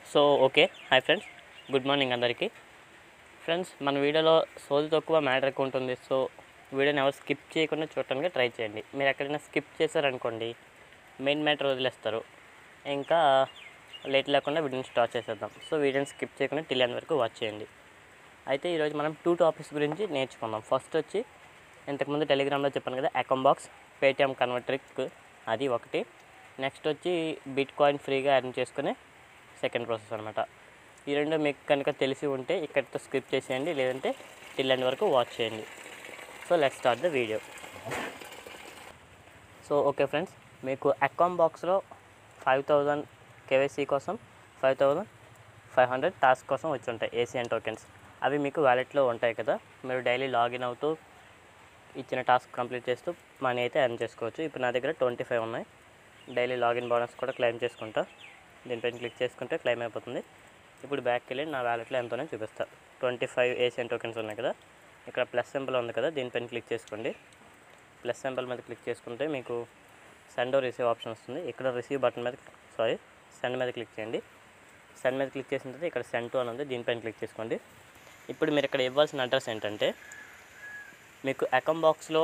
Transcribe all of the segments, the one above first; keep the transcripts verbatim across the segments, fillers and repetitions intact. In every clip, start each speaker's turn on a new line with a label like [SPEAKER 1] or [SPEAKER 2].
[SPEAKER 1] So okay hi friends, good morning అందరికీ. Friends, మన వీడియోలో సోది తక్కువ మ్యాటర్ ఎక్కువ ఉంటుంది. సో వీడియోని ఎవరు స్కిప్ చేయకుండా చూడటానికి ట్రై చేయండి. మీరు ఎక్కడైనా స్కిప్ చేశారనుకోండి, మెయిన్ మ్యాటర్ వదిలేస్తారు. ఇంకా లేట్ లేకుండా వీడియోని స్టార్ట్ చేసేద్దాం. సో వీడియోని స్కిప్ చేయకుండా టిల్ ఎండ్ వరకు వాచ్ చేయండి. అయితే ఈరోజు మనం టూ టాపిక్స్ గురించి నేర్చుకుందాం. ఫస్ట్ వచ్చి ఇంతకుముందు టెలిగ్రామ్లో చెప్పాను కదా, అకౌంట్ బాక్స్ పేటిఎం కన్వర్ట్రిక్, అది ఒకటి. నెక్స్ట్ వచ్చి బిట్ కాయిన్ ఫ్రీగా ఎర్న్ చేసుకునే సెకండ్ ప్రాసెస్ అనమాట. ఈ రెండు మీకు కనుక తెలిసి ఉంటే ఇక్కడితో స్కిప్ చేసేయండి, లేదంటే టిల్ ఎండ్ వరకు వాచ్ చేయండి. So let's start the video. So okay friends, మీకు అకౌంట్ బాక్స్లో ఫైవ్ థౌజండ్ కేవైసీ కోసం, five thousand five hundred task కోసం వచ్చి ఉంటాయి ఏసియన్ టోకెన్స్. అవి మీకు వ్యాలెట్లో ఉంటాయి కదా, మీరు డైలీ లాగిన్ అవుతూ ఇచ్చిన టాస్క్ కంప్లీట్ చేస్తూ మనీ అయితే ఎర్న్ చేసుకోవచ్చు. ఇప్పుడు నా దగ్గర ట్వంటీ ఫైవ్ ఉన్నాయి. డైలీ లాగిన్ బోనస్ కూడా క్లెయిమ్ చేసుకుంటా. దీనిపైన క్లిక్ చేసుకుంటే క్లెయిమ్ అయిపోతుంది. ఇప్పుడు బ్యాక్కి వెళ్ళి నా వ్యాలెట్లో ఎంతోనే చూపిస్తా. ట్వంటీ ఫైవ్ ఏసియన్ టోకెన్స్ ఉన్నాయి కదా, ఇక్కడ ప్లస్ సింబల్ ఉంది కదా, దీనిపైన క్లిక్ చేసుకోండి. ప్లస్ సింబల్ మీద క్లిక్ చేసుకుంటే మీకు సెండ్ ఓ రిసీవ్ ఆప్షన్ వస్తుంది. ఇక్కడ రిసీవ్ బటన్ మీద సారీ సెండ్ మీద క్లిక్ చేయండి. సెండ్ మీద క్లిక్ చేసిన తర్వాత ఇక్కడ సెండ్ టు అని ఉంది, దీనిపైన క్లిక్ చేసుకోండి. ఇప్పుడు మీరు ఇక్కడ ఇవ్వాల్సిన అడ్రస్ ఏంటంటే, మీకు అకౌంట్ బాక్స్లో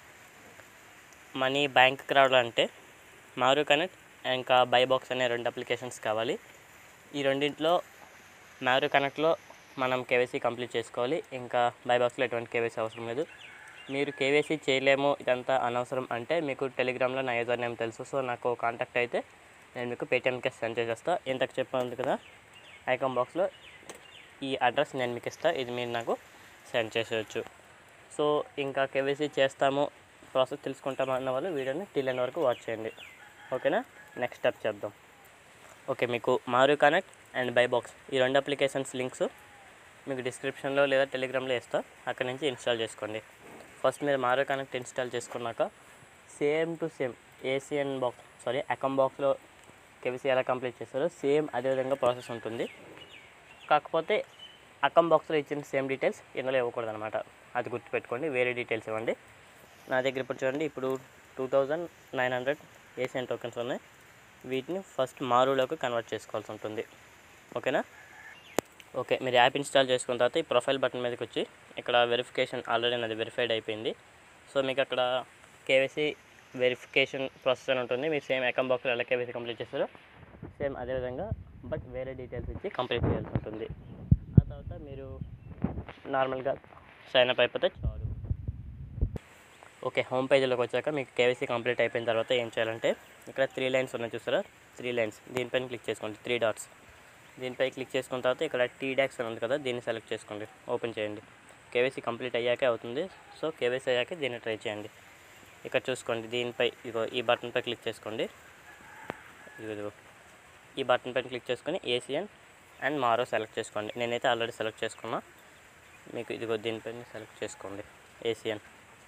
[SPEAKER 1] మనీ బ్యాంక్కి రావాలంటే మారు కనెక్ట్ ఇంకా బై బాక్స్ అనే రెండు అప్లికేషన్స్ కావాలి. ఈ రెండింటిలో మారు కనెక్ట్లో మనం కేవైసీ కంప్లీట్ చేసుకోవాలి. ఇంకా బై బాక్స్లో ఎటువంటి కేవైసీ అవసరం లేదు. మీరు కేవైసీ చేయలేము, ఇదంతా అనవసరం అంటే మీకు టెలిగ్రామ్లో నా యూజర్ నేమ్ తెలుసు. సో నాకు కాంటాక్ట్ అయితే నేను మీకు పేటిఎంకి సెండ్ చేసేస్తాను. ఇంతకు చెప్పాను కదా, అకౌంట్ బాక్స్లో ఈ అడ్రస్ నేను మీకు ఇస్తాను, ఇది మీరు నాకు సెండ్ చేసేయచ్చు. సో ఇంకా కేవైసీ చేస్తాము, ప్రాసెస్ తెలుసుకుంటాము అన్న వాళ్ళు వీడియోని టిల్ ఎండ్ వరకు వాచ్ చేయండి. ఓకేనా, నెక్స్ట్ స్టెప్ చేద్దాం. ఓకే, మీకు మారు కనెక్ట్ అండ్ బై బాక్స్ ఈ రెండు అప్లికేషన్స్ లింక్స్ మీకు డిస్క్రిప్షన్లో లేదా టెలిగ్రామ్లో ఇస్తా, అక్కడి నుంచి ఇన్స్టాల్ చేసుకోండి. ఫస్ట్ మీరు మారు కనెక్ట్ ఇన్స్టాల్ చేసుకున్నాక same to same Asian box sorry account బాక్స్లో కేవైసీ ఎలా కంప్లీట్ చేస్తారో సేమ్ అదేవిధంగా ప్రాసెస్ ఉంటుంది. కాకపోతే అకౌంట్ బాక్స్లో ఇచ్చిన సేమ్ డీటెయిల్స్ ఇందులో ఇవ్వకూడదు అనమాట, అది గుర్తుపెట్టుకోండి. వేరే డీటెయిల్స్ ఇవ్వండి. నా దగ్గర ఇప్పుడు చూడండి, ఇప్పుడు two thousand nine hundred Asian tokens ఉన్నాయి. వీటిని ఫస్ట్ మారులోకి కన్వర్ట్ చేసుకోవాల్సి ఉంటుంది. ఓకేనా. ఓకే, మీరు యాప్ ఇన్స్టాల్ చేసుకున్న తర్వాత ఈ ప్రొఫైల్ బటన్ మీదకి వచ్చి ఇక్కడ వెరిఫికేషన్ ఆల్రెడీ నాది వెరిఫైడ్ అయిపోయింది. సో మీకు అక్కడ కేవైసీ వెరిఫికేషన్ ప్రాసెస్ అని ఉంటుంది. మీరు సేమ్ అకౌంట్ బాక్స్లో ఎలా కేవైసీ కంప్లీట్ చేస్తారో సేమ్ అదేవిధంగా బట్ వేరే డీటెయిల్స్ ఇచ్చి కంప్లీట్ చేయాల్సి ఉంటుంది. ఆ తర్వాత మీరు నార్మల్గా సైన్ అప్ అయిపోతే చాలు. ఓకే, హోమ్ పేజీలోకి వచ్చాక మీకు కేవైసీ కంప్లీట్ అయిపోయిన తర్వాత ఏం చేయాలంటే, ఇక్కడ త్రీ లైన్స్ ఉన్నాయి చూస్తారా, త్రీ లైన్స్ దీనిపైన క్లిక్ చేసుకోండి. త్రీ డాట్స్ దీనిపై క్లిక్ చేసుకున్న తర్వాత ఇక్కడ టీ డాక్స్ అని ఉంది కదా, దీన్ని సెలెక్ట్ చేసుకోండి. ఓపెన్ చేయండి. కేవైసీ కంప్లీట్ అయ్యాకే అవుతుంది. సో కేవైసీ అయ్యాకే దీన్ని ట్రై చేయండి. ఇక్కడ చూసుకోండి, దీనిపై ఇగో ఈ బటన్పై క్లిక్ చేసుకోండి. ఇదిగో ఈ బటన్ పైన క్లిక్ చేసుకొని ఏసియన్ అండ్ మారో సెలెక్ట్ చేసుకోండి. నేనైతే ఆల్రెడీ సెలెక్ట్ చేసుకున్నా, మీకు ఇదిగో దీనిపైన సెలెక్ట్ చేసుకోండి ఏసియన్.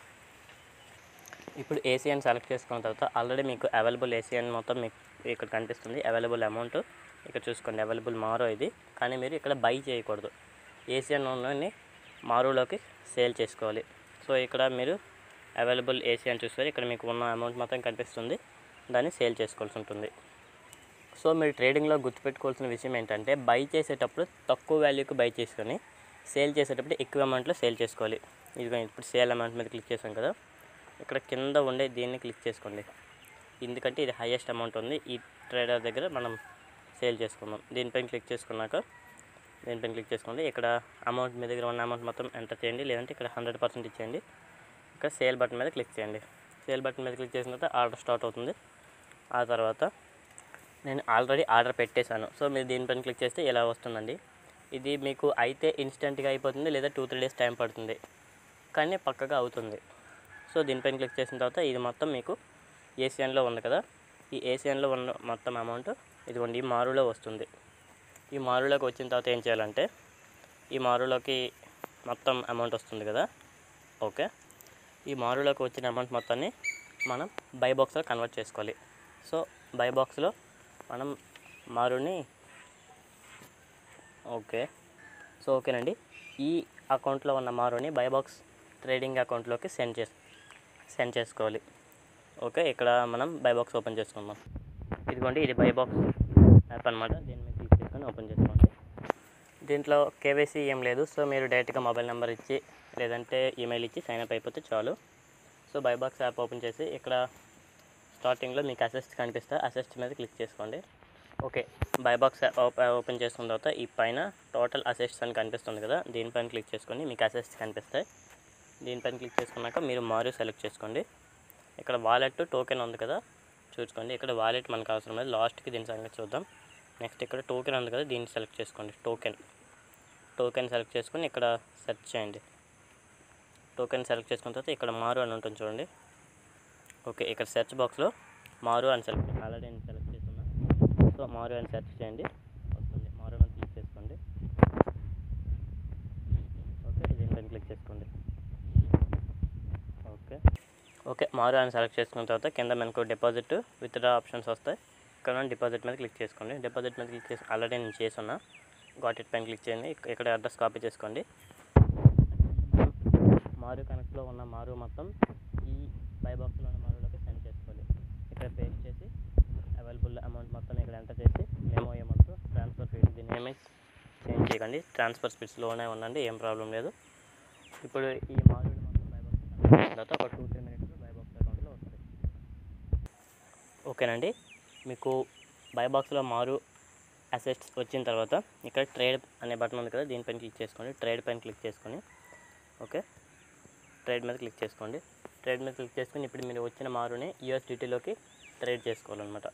[SPEAKER 1] ఇప్పుడు ఏసియన్ సెలెక్ట్ చేసుకున్న తర్వాత ఆల్రెడీ మీకు అవైలబుల్ ఏసియన్ మొత్తం మీకు ఇక్కడ కనిపిస్తుంది. అవైలబుల్ అమౌంట్ ఇక్కడ చూసుకోండి, అవైలబుల్ మారో ఇది. కానీ మీరు ఇక్కడ బై చేయకూడదు, ఏసియన్ ఉన్నని మారోలోకి సేల్ చేసుకోవాలి. సో ఇక్కడ మీరు అవైలబుల్ ఏసియన్ చూస్తారు, ఇక్కడ మీకు ఉన్న అమౌంట్ మొత్తం కనిపిస్తుంది, దాన్ని సేల్ చేసుకోవాల్సి ఉంటుంది. సో మీరు ట్రేడింగ్లో గుర్తుపెట్టుకోవాల్సిన విషయం ఏంటంటే, బై చేసేటప్పుడు తక్కువ వాల్యూకి బై చేసుకొని సేల్ చేసేటప్పుడు ఎక్కువ అమౌంట్లో సేల్ చేసుకోవాలి. ఇదిగో ఇప్పుడు సేల్ అమౌంట్ మీద క్లిక్ చేసాం కదా, ఇక్కడ కింద ఉండే దీన్ని క్లిక్ చేసుకోండి, ఎందుకంటే ఇది హైయెస్ట్ అమౌంట్ ఉంది. ఈ ట్రేడర్ దగ్గర మనం సేల్ చేసుకుందాం. దీనిపైన క్లిక్ చేసుకున్నాక దీనిపైన క్లిక్ చేసుకోండి. ఇక్కడ అమౌంట్ మీ దగ్గర ఉన్న అమౌంట్ మొత్తం ఎంటర్ చేయండి, లేదంటే ఇక్కడ హండ్రెడ్ పర్సెంట్ ఇచ్చేయండి. ఇక్కడ సేల్ బటన్ మీద క్లిక్ చేయండి. సేల్ బటన్ మీద క్లిక్ చేసిన తర్వాత ఆర్డర్ స్టార్ట్ అవుతుంది. ఆ తర్వాత నేను ఆల్రెడీ ఆర్డర్ పెట్టేశాను. సో మీరు దీనిపైన క్లిక్ చేస్తే ఇలా వస్తుందండి. ఇది మీకు అయితే ఇన్స్టెంట్గా అయిపోతుంది, లేదా టూ త్రీ డేస్ టైం పడుతుంది, కానీ పక్కగా అవుతుంది. సో దీనిపైన క్లిక్ చేసిన తర్వాత ఇది మొత్తం మీకు ఏసియన్లో ఉంది కదా, ఈ ఏసియన్లో ఉన్న మొత్తం అమౌంట్ ఇదిగోండి ఈ మారులో వస్తుంది. ఈ మారులోకి వచ్చిన తర్వాత ఏం చేయాలంటే, ఈ మారులోకి మొత్తం అమౌంట్ వస్తుంది కదా. ఓకే, ఈ మారులోకి వచ్చిన అమౌంట్ మొత్తాన్ని మనం బై బాక్స్లో కన్వర్ట్ చేసుకోవాలి. సో బై బాక్స్లో మనం మారుని ఓకే సో ఓకేనండి, ఈ అకౌంట్లో ఉన్న మారుని బై బాక్స్ ట్రేడింగ్ అకౌంట్లోకి సెండ్ చేసి సెండ్ చేసుకోవాలి. ఓకే, ఇక్కడ మనం బై బాక్స్ ఓపెన్ చేసుకుందాం. ఇదిగోండి ఇది బై బాక్స్ యాప్ అనమాట. దీని మీద క్లిక్ చేసుకొని ఓపెన్ చేసుకోండి. దీంట్లో కేవైసీ ఏం లేదు. సో మీరు డైరెక్ట్గా మొబైల్ నెంబర్ ఇచ్చి లేదంటే ఈమెయిల్ ఇచ్చి సైన్అప్ అయిపోతే చాలు. సో బైబాక్స్ యాప్ ఓపెన్ చేసి ఇక్కడ స్టార్టింగ్లో మీకు అసెస్ట్ కనిపిస్తే అసెస్ట్ మీద క్లిక్ చేసుకోండి. ఓకే, బైబాక్స్ ఓపెన్ చేసుకున్న తర్వాత ఈ పైన టోటల్ అసెస్ట్స్ అని కనిపిస్తుంది కదా, దీనిపైన క్లిక్ చేసుకొని మీకు అసెస్ట్స్ కనిపిస్తాయి. దీనిపైన క్లిక్ చేసుకున్నాక మీరు మారు సెలెక్ట్ చేసుకోండి. ఇక్కడ వాలెట్ టోకెన్ ఉంది కదా, చూసుకోండి. ఇక్కడ వాలెట్ మనకు అవసరం లేదు, లాస్ట్కి దీని సంగతి చూద్దాం. నెక్స్ట్ ఇక్కడ టోకెన్ ఉంది కదా, దీన్ని సెలెక్ట్ చేసుకోండి. టోకెన్ టోకెన్ సెలెక్ట్ చేసుకొని ఇక్కడ సెర్చ్ చేయండి. టోకెన్ సెలెక్ట్ చేసుకున్న తర్వాత ఇక్కడ మారు అని ఉంటుంది చూడండి. ఓకే, ఇక్కడ సెర్చ్ బాక్స్లో మారు అని సెలెక్ట్ ఆల్రెడీ నేను సెలెక్ట్ చేసుకున్నా. సో మారు అని సెర్చ్ చేయండి, వస్తుంది. మారు అని క్లిక్ చేసుకోండి. ఓకే, దీనిపైన క్లిక్ చేసుకోండి. ఓకే ఓకే మారు అని సెలెక్ట్ చేసుకున్న తర్వాత కింద మనకు డిపాజిట్ విత్డ్రా ఆప్షన్స్ వస్తాయి. ఇక్కడ డిపాజిట్ మీద క్లిక్ చేసుకోండి. డిపాజిట్ మీద క్లిక్ చేసి ఆల్రెడీ నేను చేసున్నా. గాట్ ఇట్ పైన క్లిక్ చేయండి. ఇక్కడ అడ్రస్ కాపీ చేసుకోండి. మారు కనెక్ట్లో ఉన్న మారు మొత్తం ఈ బైబాక్స్లో ఉన్న మారులోకి సెండ్ చేసుకోవాలి. ఇక్కడ పేస్ట్ చేసి అవైలబుల్ అమౌంట్ మొత్తం ఇక్కడ ఎంటర్ చేసి మెమో ఏమంటూ ట్రాన్స్ఫర్ ఫీడ్ దీన్ని ఏమీ చేంజ్ చేయకండి. ట్రాన్స్ఫర్ స్పీడ్స్లోనే ఉండండి, ఏం ప్రాబ్లం లేదు. ఇప్పుడు ఈ మారు మొత్తం బైబాక్స్ తర్వాత ఒక టూ త్రీ మినిట్స్లో బైబాక్స్ అకౌంట్లో వస్తుంది. ఓకేనండి, మీకు బైబాక్స్లో మారు అసెట్స్ వచ్చిన తర్వాత ఇక్కడ ట్రేడ్ అనే బటన్ ఉంది కదా, దీనిపైన క్లిక్ చేసుకోండి. ట్రేడ్ పైన క్లిక్ చేసుకొని ఓకే ట్రేడ్ మీద క్లిక్ చేసుకోండి. ట్రేడ్ మీద క్లిక్ చేసుకొని ఇప్పుడు మీరు వచ్చిన మారుని యూఎస్డిటీలోకి ట్రేడ్ చేసుకోవాలన్నమాట.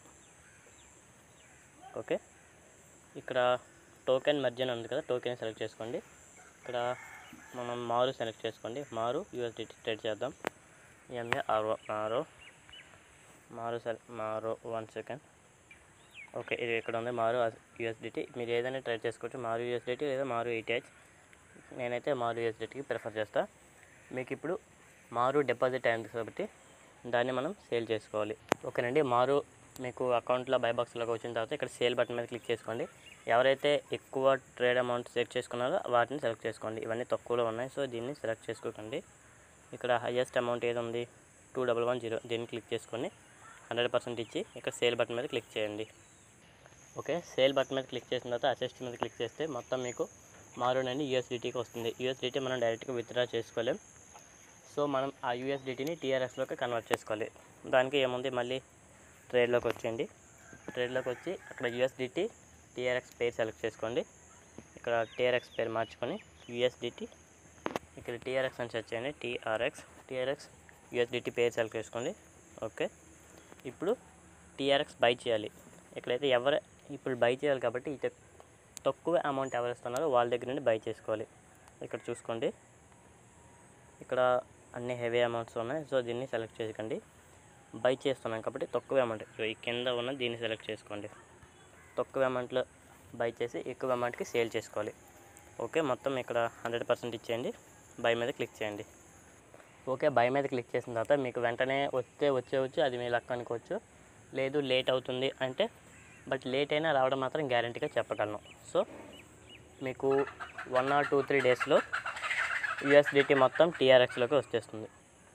[SPEAKER 1] ఓకే, ఇక్కడ టోకెన్ మర్జన్ ఉంది కదా, టోకెన్ సెలెక్ట్ చేసుకోండి. ఇక్కడ మనం మారు సెలెక్ట్ చేసుకోండి. మారు యూఎస్డిటీ ట్రేడ్ చేద్దాం. ఎంఏ ఆర్ఓ మారు మారు సెల్ మారు వన్ సెకండ్. ఓకే, ఇది ఇక్కడ ఉంది మారు యూఎస్డిటీ. మీరు ఏదైనా ట్రై చేసుకోవచ్చు, మారు యూఎస్డిటీ లేదా మారు ఈటీహెచ్. నేనైతే మారు యూఎస్డిటీకి ప్రిఫర్ చేస్తాను. మీకు ఇప్పుడు మారు డిపాజిట్ అయింది కాబట్టి దాన్ని మనం సేల్ చేసుకోవాలి. ఓకేనండి, మారు మీకు అకౌంట్లో బైబాక్స్లోకి వచ్చిన తర్వాత ఇక్కడ సేల్ బటన్ మీద క్లిక్ చేసుకోండి. ఎవరైతే ఎక్కువ ట్రేడ్ అమౌంట్ సెలెక్ట్ చేసుకున్నారో వాటిని సెలెక్ట్ చేసుకోండి. ఇవన్నీ తక్కువలో ఉన్నాయి, సో దీన్ని సెలెక్ట్ చేసుకోకండి. ఇక్కడ హైయెస్ట్ అమౌంట్ ఏది ఉంది, టూ డబల్ వన్ జీరో, దీన్ని క్లిక్ చేసుకొని హండ్రెడ్ పర్సెంట్ ఇచ్చి ఇక్కడ సేల్ బటన్ మీద క్లిక్ చేయండి. ఓకే, సేల్ బటన్ మీద క్లిక్ చేసిన తర్వాత అసెస్ట్ మీద క్లిక్ చేస్తే మొత్తం మీకు మారునండి యూఎస్డిటీకి వస్తుంది. యూఎస్డిటీ మనం డైరెక్ట్గా విత్డ్రా చేసుకోలేం. సో మనం ఆ యూఎస్డిటీని టీఆర్ఎక్స్లోకి కన్వర్ట్ చేసుకోవాలి. దానికి ఏముంది, మళ్ళీ ట్రేడ్లోకి వచ్చేయండి. ట్రేడ్లోకి వచ్చి అక్కడ యూఎస్డిటీ టీఆర్ఎక్స్ పేరు సెలెక్ట్ చేసుకోండి. ఇక్కడ టీఆర్ఎక్స్ పేరు మార్చుకొని యూఎస్డిటీ ఇక్కడ టీఆర్ఎక్స్ అని సెర్చ్ చేయండి. టీఆర్ఎక్స్ టీఆర్ఎక్స్ యూఎస్డిటీ పేరు సెలెక్ట్ చేసుకోండి. ఓకే, ఇప్పుడు టీఆర్ఎక్స్ బై చేయాలి. ఇక్కడైతే ఎవరు ఇప్పుడు బై చేయాలి కాబట్టి ఇక తక్కువ అమౌంట్ ఎవరు ఇస్తున్నారో వాళ్ళ దగ్గర నుండి బై చేసుకోవాలి. ఇక్కడ చూసుకోండి, ఇక్కడ అన్ని హెవీ అమౌంట్స్ ఉన్నాయి. సో దీన్ని సెలెక్ట్ చేయకండి. బై చేస్తున్నాం కాబట్టి తక్కువ అమౌంట్ ఈ కింద ఉన్న దీన్ని సెలెక్ట్ చేసుకోండి. తక్కువ అమౌంట్లో బై చేసి ఎక్కువ అమౌంట్కి సేల్ చేసుకోవాలి. ఓకే, మొత్తం ఇక్కడ హండ్రెడ్ పర్సెంట్ ఇచ్చేయండి. బై మీద క్లిక్ చేయండి. ఓకే, బై మీద క్లిక్ చేసిన తర్వాత మీకు వెంటనే వస్తే వచ్చేవచ్చు, అది మీ లక్ అనుకోవచ్చు. లేదు లేట్ అవుతుంది అంటే, బట్ లేట్ అయినా రావడం మాత్రం గ్యారంటీగా చెప్పగలను. సో మీకు వన్ ఆర్ టూ త్రీ డేస్లో యూఎస్డిటీ మొత్తం టీఆర్ఎక్స్లోకి వచ్చేస్తుంది.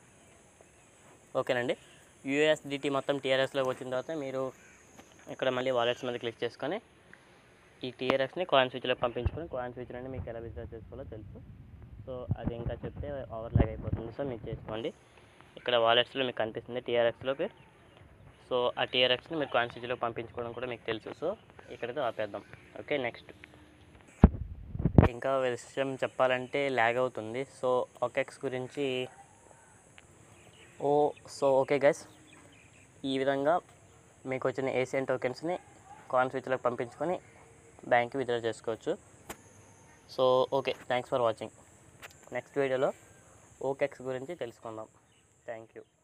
[SPEAKER 1] ఓకేనండి, యూఎస్డిటీ మొత్తం టీఆర్ఎక్స్లోకి వచ్చిన తర్వాత మీరు ఇక్కడ మళ్ళీ వాలెట్స్ మీద క్లిక్ చేసుకొని ఈ టీఆర్ఎక్స్ని కాయిన్ స్విచ్లో పంపించుకొని కాయిన్ స్విచ్ నుండి మీకు ఎలా విత్డ్రా చేసుకోవాలో తెలుసు. సో అది ఇంకా చెప్తే ఓవర్లాగ్ అయిపోతుంది. సో మీరు చేసుకోండి. ఇక్కడ వాలెట్స్లో మీకు కనిపిస్తుంది టీఆర్ఎక్స్లోకి. సో ఆ టీఆర్ఎక్స్ని మీరు కాయిన్ స్విచ్లో పంపించుకోవడం కూడా మీకు తెలుసు. సో ఇక్కడితో ఆపేద్దాం. ఓకే, నెక్స్ట్ ఇంకా విషయం చెప్పాలంటే ల్యాగ్ అవుతుంది. సో ఓకెక్స్ గురించి ఓ సో ఓకే గైస్, ఈ విధంగా మీకు వచ్చిన ఏసియన్ టోకెన్స్ని కాయిన్ స్విచ్లోకి పంపించుకొని బ్యాంక్కి విత్డ్రా చేసుకోవచ్చు. So okay, thanks for watching. Next వీడియోలో ఓకెక్స్ గురించి తెలుసుకుందాం. Thank you.